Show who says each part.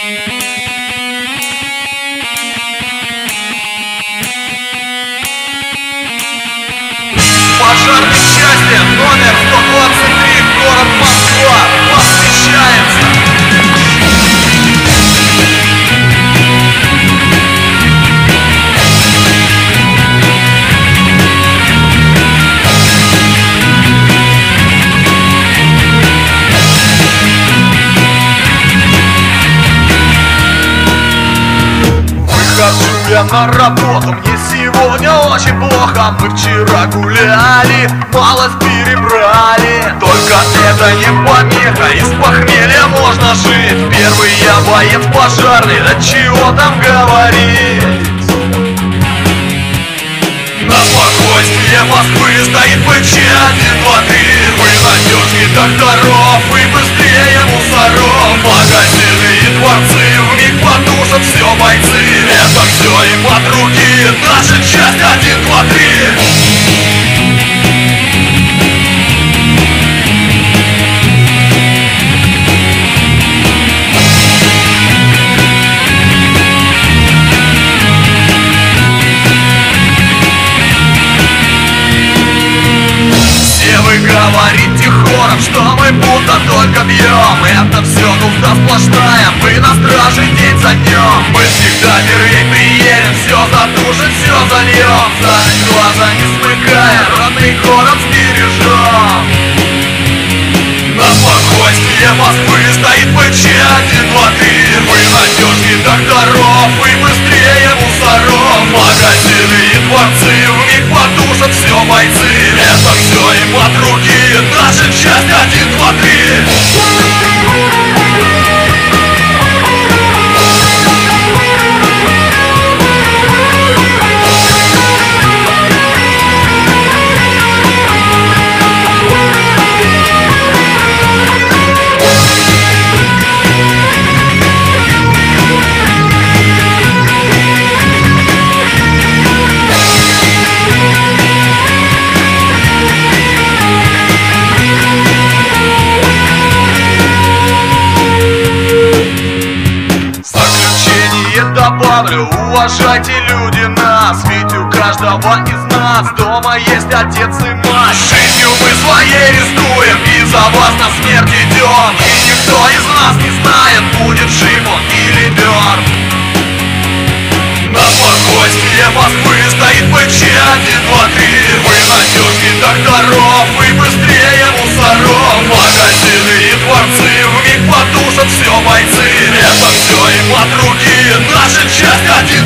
Speaker 1: Пожарной части номер 123, город Москва, посвящается. Выхожу я на работу, мне сегодня очень плохо. Мы вчера гуляли, малость перебрали. Только это не помеха, из похмелья можно жить. Первый я боец пожарный, да чего там говорить. На спокойствие Москвы стоит ПЧ 123. Вы надежнее докторов, вы быстрее мусоров. Магазины и дворцы вмиг потушат все бойцы. Это все им от руки, наша часть 1, 2, 3. Вы говорите хором, что мы будто только бьем. Это все нужда сплошная, мы на страже день за днем. Мы всегда первей приедем, все затушим, все зальем. За ночь глаза не смыкая, родный город сбережем. На спокойствие Москвы стоит ПЧ 1, 2, 3. Вы надежнее докторов, вы быстрее мусоров. Магазины и дворцы вмиг потушат все бойцы. Это все им от руки, наша часть 1, 2, 3. Добавлю, уважайте люди нас, ведь у каждого из нас дома есть отец и мать. Жизнью мы своей рискуем и за вас на смерть идем. И никто из нас не знает, будет жив он или мертв. На спокойствие Москвы стоит ПЧ 1, 2, 3. Вы надежнее докторов, вы быстрее мусоров. Магазины и дворцы вмиг потушат все бойцы. Это все им от руки, наша часть 1.